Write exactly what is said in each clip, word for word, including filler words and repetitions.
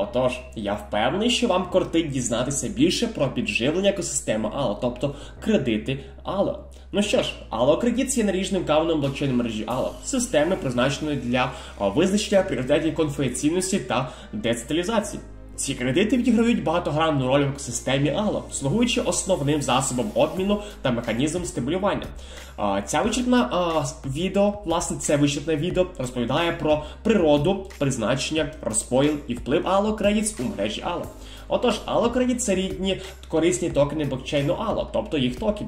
Отож, я впевнений, що вам кортить дізнатися більше про підживлення екосистеми Allo, тобто кредити Allo. Ну що ж, Allo Credits є наріжним каменем блокчейн мережі Allo, системи, призначеної для визначення пріоритетів конфіденційності та децентралізації. Ці кредити відіграють багатогранну роль в екосистемі Allo, слугуючи основним засобом обміну та механізмом стимулювання. Ця вичерпна відео, власне, це вичерпне відео розповідає про природу, призначення, розподіл і вплив Allo Credits у мережі Allo. Отож, Allo Credits – це рідні корисні токени блокчейну Allo, тобто їх токени.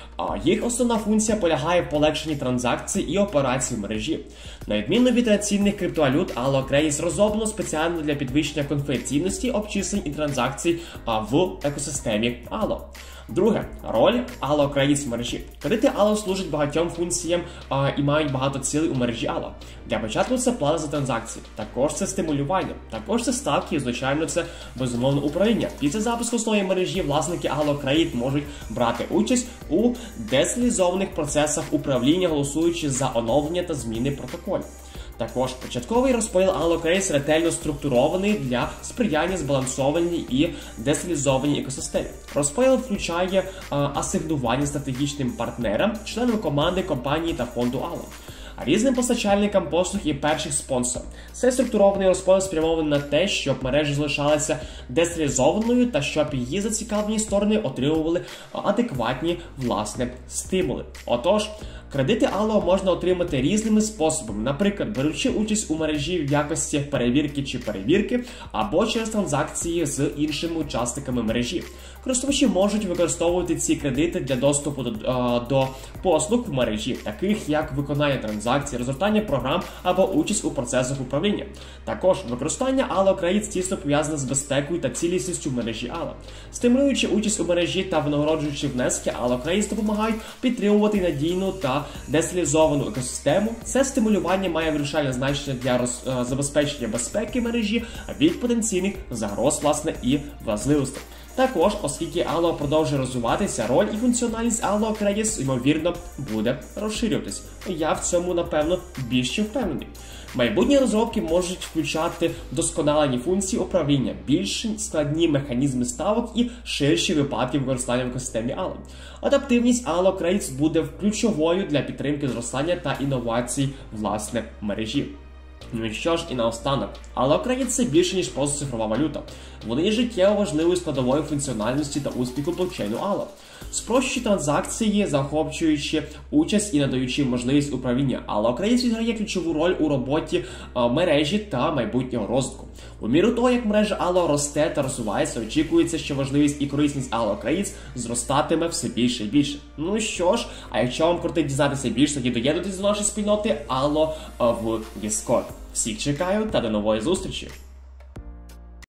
Їх основна функція полягає в полегшенні транзакцій і операцій в мережі. На відміну від традиційних криптовалют, Allo Credits розроблено спеціально для підвищення конфіденційності обчислень і транзакцій в екосистемі Allo. Друге. Роль Allo Credits в мережі. Кредити Allo служать багатьом функціям а, і мають багато цілей у мережі Allo. Для початку це плата за транзакції, також це стимулювання, також це ставки і, звичайно, це безумовно управління. Після запуску основної мережі власники Allo Credit можуть брати участь у децентралізованих процесах управління, голосуючи за оновлення та зміни протоколів. Також початковий розподіл Allo Credits ретельно структурований для сприяння збалансованій і децентралізованій екосистемі. Розподіл включає а, асигнування стратегічним партнерам, членам команди, компанії та фонду Allo, різним постачальникам послуг і перших спонсорам. Цей структурований розподіл спрямований на те, щоб мережа залишалася децентралізованою та щоб її зацікавлені сторони отримували адекватні, власне, стимули. Отож, кредити Allo можна отримати різними способами, наприклад, беручи участь у мережі в якості перевірки чи перевірки, або через транзакції з іншими учасниками мережі. Користувачі можуть використовувати ці кредити для доступу до, до послуг в мережі, таких як виконання транзакцій, розгортання програм або участь у процесах управління. Також використання Allo Credits тісно пов'язане з безпекою та цілісністю мережі Allo. Стимулюючи участь у мережі та винагороджуючи внески, Allo Credits допомагають підтримувати надійну та децентралізовану екосистему. Це стимулювання має вирішальне значення для роз, забезпечення безпеки мережі від потенційних загроз, власне, і вразливостей. Також, оскільки Allo продовжує розвиватися, роль і функціональність Allo Credits, ймовірно, буде розширюватись. Я в цьому, напевно, більше впевнений. Майбутні розробки можуть включати вдосконалені функції управління, більш складні механізми ставок і ширші випадки використання в екосистемі Allo. Адаптивність Allo Credits буде ключовою для підтримки зростання та інновацій, власне, мережі. Ну і що ж, і наостанок, Allo Credits – це більше, ніж просто цифрова валюта. Вони є життєво важливою складовою функціональності та успіху блокчейну Allo. Спрощуючи транзакції, захоплюючи участь і надаючи можливість управління, Allo Credits відграє ключову роль у роботі а, мережі та майбутнього розвитку. У міру того, як мережа Allo росте та розвивається, очікується, що важливість і корисність Allo Credits зростатиме все більше і більше. Ну що ж, а якщо вам кортить дізнатися більше, тоді доєднуйтесь до нашої спільноти Allo в Discord. Всіх чекаю та до нової зустрічі!